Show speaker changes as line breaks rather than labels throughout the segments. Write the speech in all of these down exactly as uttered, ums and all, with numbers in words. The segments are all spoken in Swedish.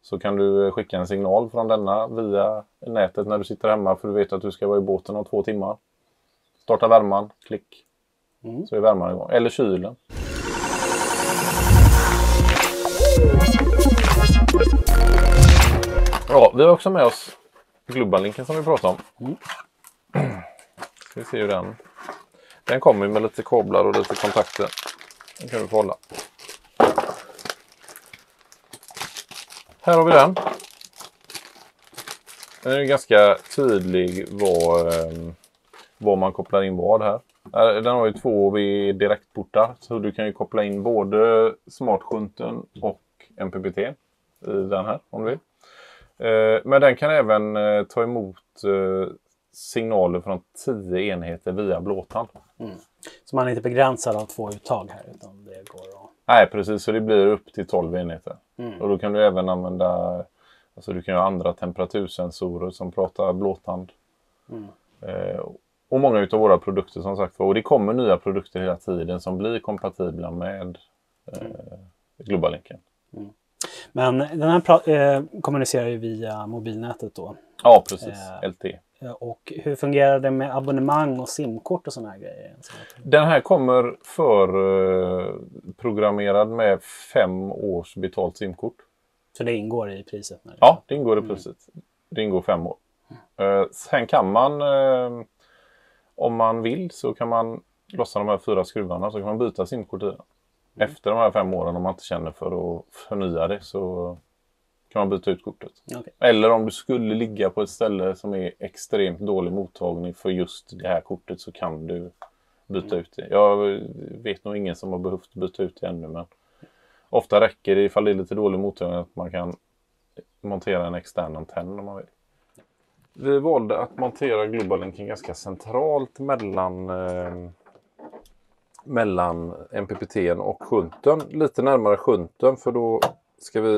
Så kan du skicka en signal från denna via nätet när du sitter hemma, för du vet att du ska vara i båten om två timmar. Starta värman, klick. Mm. Så är värman igång. Eller kylen. Ja, vi har också med oss Global-linken som vi pratade om. Mm. Ska vi se hur den... Den kommer med lite kablar och lite kontakter. Den kan vi få hålla. Här har vi den. Den är ganska tydlig vad, vad man kopplar in vad här. Den har ju två direktportar, så du kan ju koppla in både smartshunten och M P P T i den här om du vill. Men den kan även ta emot signaler från tio enheter via blåtand.
Mm. Så man är inte begränsad av två uttag här, utan det går att...
Nej, precis. Så det blir upp till tolv enheter. Mm. Och då kan du även använda... Alltså du kan ju ha andra temperatursensorer som pratar blåtand. Mm. Eh, och många utav våra produkter som sagt. Och det kommer nya produkter hela tiden som blir kompatibla med eh, mm. Global-linken. Mm.
Men den här eh, kommunicerar ju via mobilnätet då.
Ja, precis. Eh, L T E.
Och hur fungerar det med abonnemang och simkort och såna här grejer?
Den här kommer förprogrammerad eh, med fem års betalt simkort.
Så det ingår i priset? När det
ja, det ingår i priset. Mm. Det ingår fem år. Mm. Eh, sen kan man, eh, om man vill, så kan man lossa de här fyra skruvarna, så kan man byta simkort i den. Mm. Efter de här fem åren, om man inte känner för att förnya det, så kan man byta ut kortet. Okay. Eller om du skulle ligga på ett ställe som är extremt dålig mottagning för just det här kortet, så kan du byta mm. ut det. Jag vet nog ingen som har behövt byta ut det ännu, men ofta räcker det, ifall det är lite dålig mottagning, att man kan montera en extern antenn om man vill. Vi valde att montera Global-linken ganska centralt mellan, eh, mellan M P P T och shunten. Lite närmare shunten, för då ska vi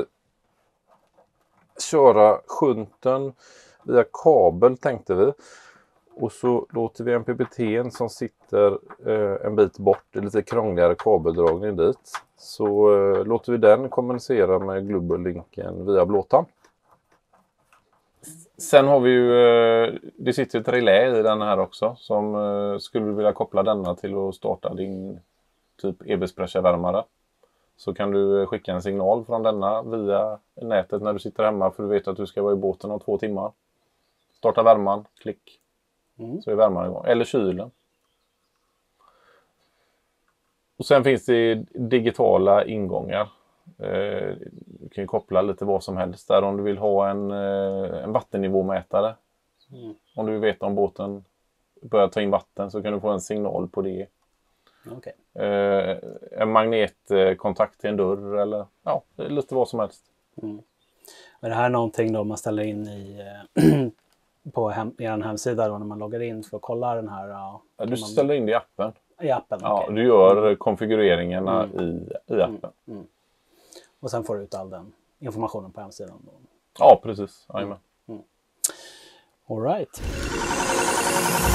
köra shunten via kabel, tänkte vi. Och så låter vi M P P T som sitter eh, en bit bort, det är lite krångligare kabeldragning dit. Så eh, låter vi den kommunicera med Global-linken via blåtand. Sen har vi ju, eh, det sitter ett relä i den här också, som eh, skulle du vilja koppla denna till att starta din typ e-bespressarvärmare. Så kan du skicka en signal från denna via nätet när du sitter hemma, för du vet att du ska vara i båten om två timmar. Starta värman, klick. Mm. Så är värman igång. Eller kylen. Och sen finns det digitala ingångar. Eh, du kan ju koppla lite vad som helst där. Om du vill ha en, eh, en vattennivåmätare. Mm. Om du vet om båten börjar ta in vatten, så kan du få en signal på det.
Okay.
Eh, en magnetkontakt till en dörr, eller ja, lite vad som helst.
Mm. Är det här någonting då man ställer in i på hem, er hemsida då, när man loggar in för att kolla den här? Ja,
du
man...
ställer in det i appen.
I appen,
ja,
okay.
Du gör konfigureringarna
mm.
i, i appen.
Mm. Mm. Och sen får du ut all den informationen på hemsidan då.
Ja, precis. Amen.
Mm. Mm. All right.